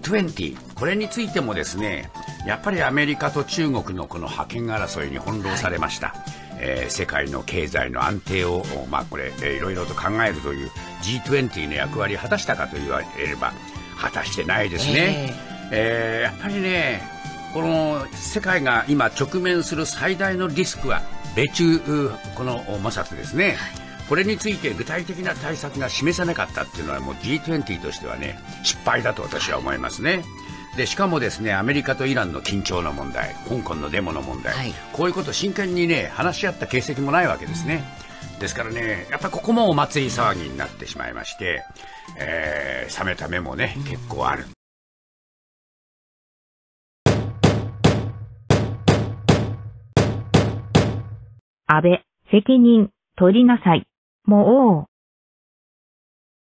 G20、これについてもですね、やっぱりアメリカと中国のこの覇権争いに翻弄されました。世界の経済の安定を、これ、いろいろと考えるという G20 の役割を果たしたかと言われれば果たしてないですね。やっぱりね、この世界が今直面する最大のリスクは米中この摩擦ですね。これについて具体的な対策が示さなかったっていうのはもう G20 としてはね、失敗だと私は思いますね。でしかもですね、アメリカとイランの緊張の問題、香港のデモの問題、こういうことを真剣にね話し合った形跡もないわけですね。ですからね、やっぱりここもお祭り騒ぎになってしまいまして、冷めた目もね結構ある。 安倍、責任取りなさい。もう